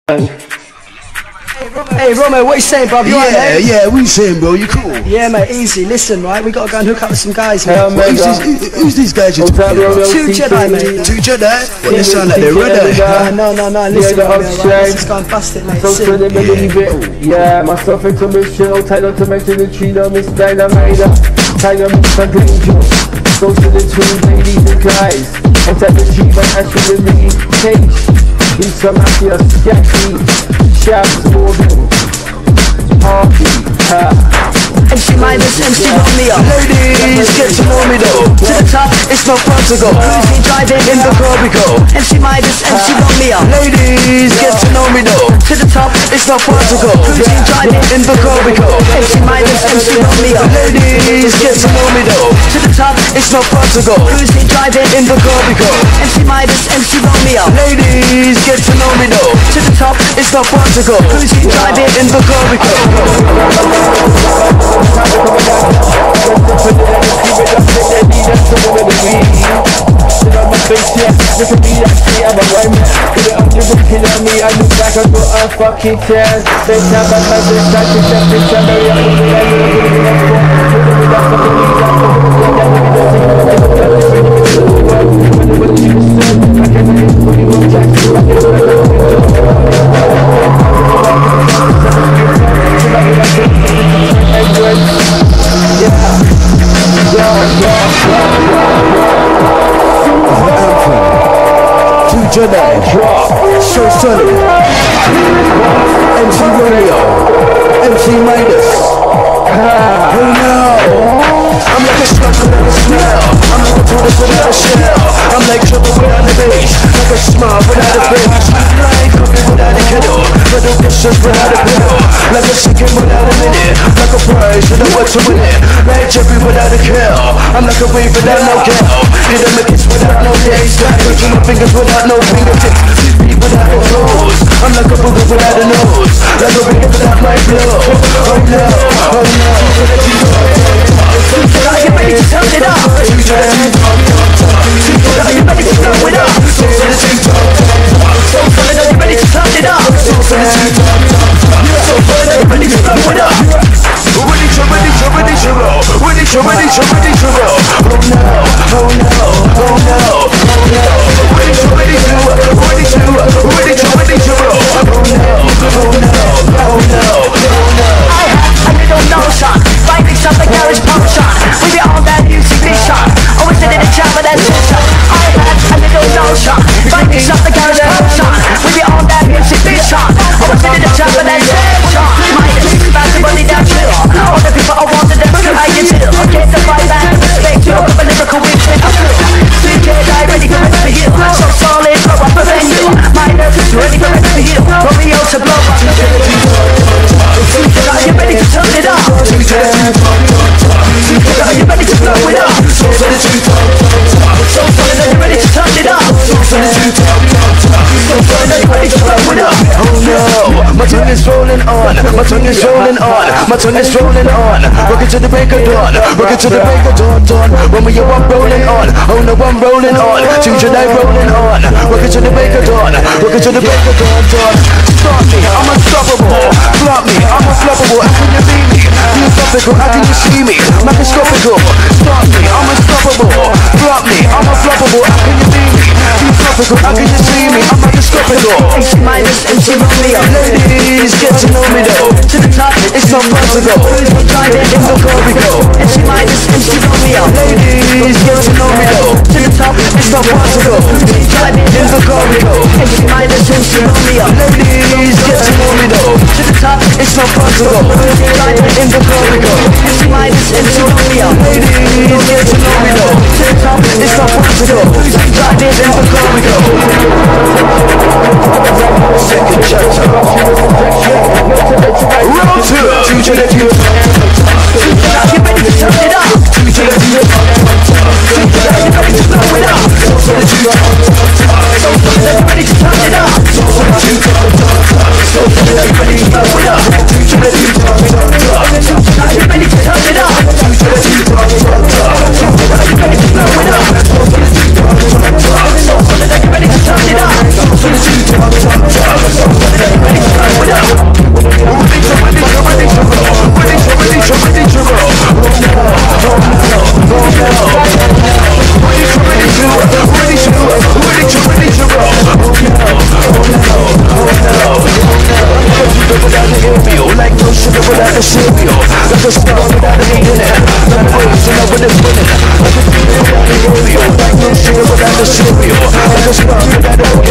Hey Romo, what you saying, bro? You alright, mate? Yeah, what you saying, bro? You cool? Yeah, mate, easy. Listen, right, we gotta go and hook up with some guys, mate. Who's these guys you're talking about? Two Jedi, mate. Two Jedi? Well, they sound like they're ready. No, listen, Romeo, right? Let's just go and bust it, mate. Yeah, myself into mission, no title to mention the tree, no miss dynamite. Tiger mix my green juice. Go to the two ladies and guys. I'm type of G, but actually me. Cage. He's some happy, sketchy. Shafts, Morgan. Harvey, MC Minus, MC Romeo. Ladies, get to know me though. To the top, It's no fun to go. cruising, driving In the car we go. MC Minus, MC Romeo. Ladies, get to know me though. To the top, It's no fun to go. cruising, driving In the car we go. MC Minus, MC Romeo. Ladies, get to know me though. To the top, It's no fun to go. cruising, driving In the car we go. MC Minus, MC Romeo. Ladies, get to know me though. To the top, It's no fun to go. cruising, driving In the car we go. fucking chance. They tap at my bitch, I can check this Two Jedi, So Sunny, MC Romeo, MC Midas. Oh no, I'm like a slug without a smell. I'm like a tortoise without a shell. I'm like trouble without a base, like a smile without a face, like coffee without a kettle, little dishes without a pill, like a chicken without a minute, like a prize and a what to win it, like Jeffrey without a kill. I'm like a wave without no kill, you don't make it without no days, like touching my fingers without no fingertips, feet without no toes. I'm like a booger without a nose, like a ring without my blow. Oh no, oh no. Are you ready to turn it up? Are you ready to blow it up? So solid, are you ready to turn it up? So solid, are you ready to blow it up? Ready to roll. Oh no, oh no, oh no, oh no. Ready to roll. Oh no, oh no, oh no. I had a little notion, finding something garage potion. We be on that music vision, always in the chat with that session. I had a little notion, finding something garage potion. We be on that music vision, always in the chat with that session. Minus, back to money down chill. All the people I wanted them to I can chill. Get the vibe back and respect you. A lyrical weekend, I'm cool. Sweet kid, I ready to rest for you. So solid, blow up a venue. My nerves is ready to rest for you. Romeo to blow up. Are you ready to turn it up? Are you ready to blow it up? So solid, are you ready to turn it up? So solid, are you ready to blow it up? Oh no, my tongue is rolling on. My tongue is rolling on. My tongue is rolling on. Working to the break of dawn. Working to the break of dawn. When we are I'm rolling on. Oh no, I'm rolling on. Two Jedi rolling on. Working to the break of dawn. Working to the break of dawn. Stop me, I'm unstoppable. Flop me, I'm unflappable. How can you beat me? Philosophical, how can you see me? Microscopical. Stop me, I'm unstoppable. Flop me, I'm unflappable. How can you beat me? Philosophical, how can you see me? I'm microscopical. MC Minus, MC Romeo. Ladies, get to know me though. To the top, It's no fun to go. cruising, driving In the car we go. MC Minus, MC Romeo. Ladies, get to know me though. To the top, It's no fun to go. cruising, driving In the car we go. MC Minus, MC Romeo. Ladies, get to know me though. To the top, It's no fun to go. cruising, driving In the car we go. MC Minus, MC Romeo. Ladies, get to know me though. To the top, It's no fun to go. cruising, driving In the car we go. Second chapter. Round two. Two Jedi. Are you ready to turn it up? Two Jedi. Are you ready to blow it up? So solid. Are you ready to turn it up? So solid. Are you ready to blow it up? Two Jedi. Are you ready to turn it up? Two Jedi. Are you ready to blow it up? So solid, are you ready to turn it up? rising up with this money. I can see it on the rodeo, like no shit without the cereal. I just love that